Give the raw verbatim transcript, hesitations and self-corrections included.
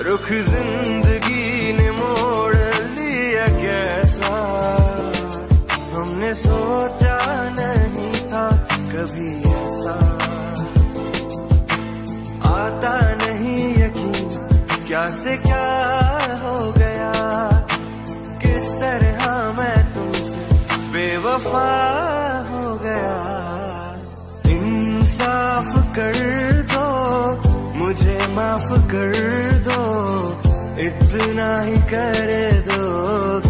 रुख जिंदगी ने मोड़ लिया कैसा, हमने सोचा नहीं था कभी ऐसा। आता नहीं यकीन क्या से क्या हो गया, किस तरह मैं तुमसे बेवफा हो गया। इंसाफ कर दो, मुझे माफ कर दो, इतना ही कर दो